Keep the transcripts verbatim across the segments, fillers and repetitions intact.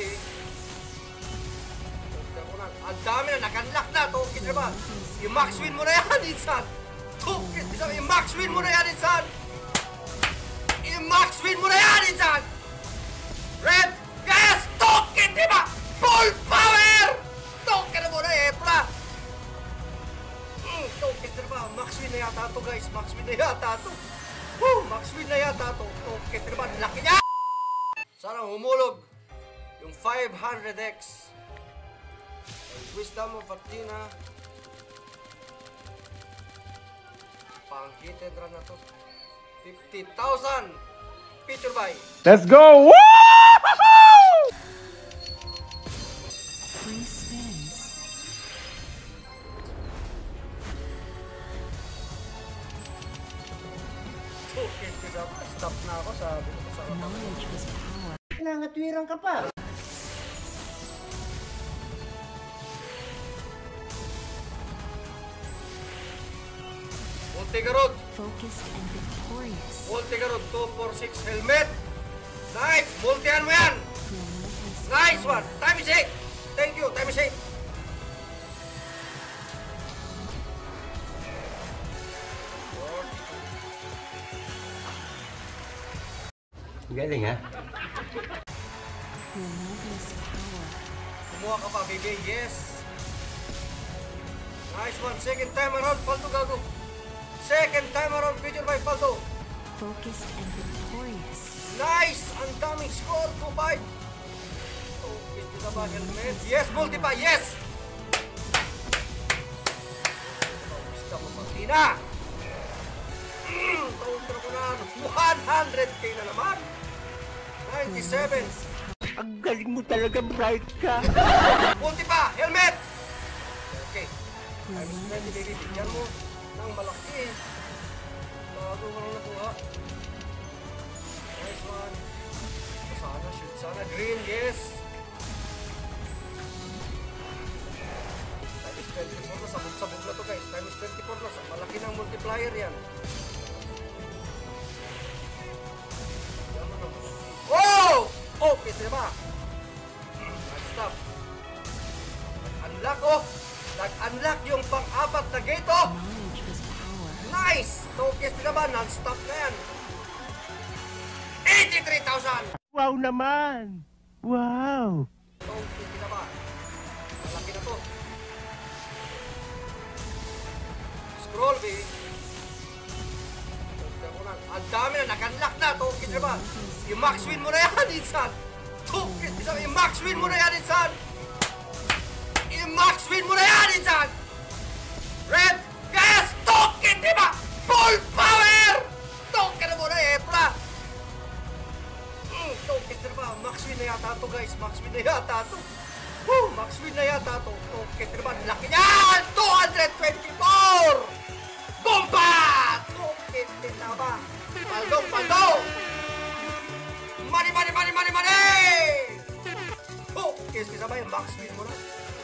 B. Ang dami na, nakanlock na. Tokit na ba? I-max win mo na yan, Insan. Tokit, i-max win mo na yan, Insan. I-max win mo na yan, Insan. Red, yes, tokit, di ba? Full power! Tokit na mo na, eto na. Mm, tokit na ba? Max win na yata to, guys. Max win na yata to. Woo, max win na yata to. Tokit na ba? Laki niya! Sana humulog yung five hundred X. Wisdom of Athena. Pang-hitted run na to. fifty thousand. Feature buy. Let's go! Woo! Three spins. Okay, stop na ako sa sa Knowledge was power. Nangatwirang ka pa. Multigarod. Focused and victorious. Multigarod two four six helmet. Nice. Multihan mo yan. Nice one. Time is eight. Thank you. Time is eight. Galing ha? Relentless power. Kumuha ka pa, baby. Yes. Nice one. Second time around. Paldo gago. Second time around. Feature by Paldo. Focused and victorious. Nice. Ang daming score. two five. Oh, ito na ba? Helmet. Yes. Multipa. Yes. Oh, gusto mo pang tina. Tauntra ko na. one hundred K na naman. ninety-seven. Ang galing mo talaga, bright ka. Multipa. Helmet. Okay. I'm ready, baby. Bigyan mo ng malaki. Bago mo lang nakuha. Nice one. Sana, shoot sana. Green, yes. Time is twenty-four na. Sabog-sabog na to, guys. Time is twenty-four na. Malaki ng multiplier yan. Oh! Okay, sila ba? Stop. Nag-unlock, oh! Nag-unlock yung pang-apat na gate, oh! Knowledge was power. Nice! Okay, sila ba? Non-stop na yan. eighty-three thousand! Wow naman! Wow! Okay, sila ba? Malaki na to. Scroll, B. Ang dami na, nag-unlock na. Okay, sila ba? I-max win mo na yan, Insan! Okay, i-max win mo na yan, Insan! I-max win mo na yan, Insan! Red, yes! Token, di ba? Full power! Token na muna, eto na! Mm, token, di ba? Max win na yata to, guys. Max win na yata to. Woo! Max win na yata to. Token, di ba? Laki niyan! two twenty-four! Bomba! Token, di ba? Paldong, paldong! Money, money, money, money, money! Oh, okay, sabay, max win mo na.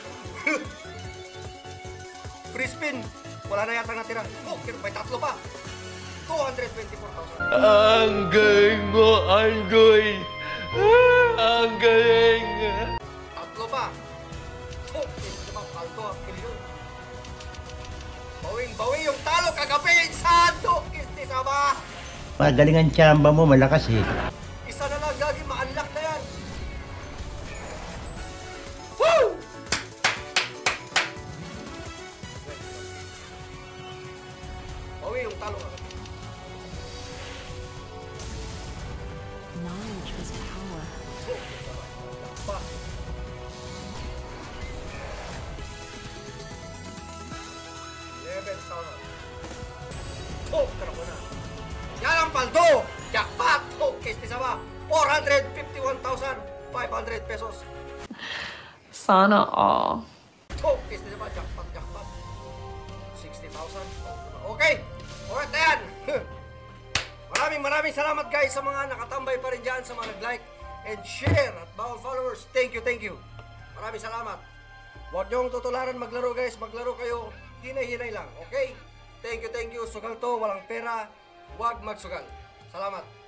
Free spin. Wala na yata natira. Oh, may tatlo pa. two twenty-four thousand. Ang galing mo, Andoy. Ang galing. Tatlo pa. Oh, diba, palto ang kilyon. Bawing, bawing yung talo kagabi. Sado, kisti sama. Magaling ang tsamba mo, malakas eh. Isa na lang, gagi, ma-unlock na yan. Woo! Bawi yung talo ka. Knowledge was power. Pa. eleven thousand. Oh, tara ko na. Yan ang paldo! Jackpot! Okay, sama. four hundred fifty-one thousand five hundred pesos. Sana all. Okay, sama. Jackpot, jackpot. sixty thousand. Okay. Alright na yan. Maraming maraming salamat guys sa mga nakatambay pa rin dyan, sa mga nag-like and share at bawang followers. Thank you, thank you. Maraming salamat. Huwag niyong tutularan maglaro guys. Maglaro kayo. Hinay-hinay lang. Okay? Thank you, thank you. Sugal to. Walang pera. Huwag magsugal. Salamat.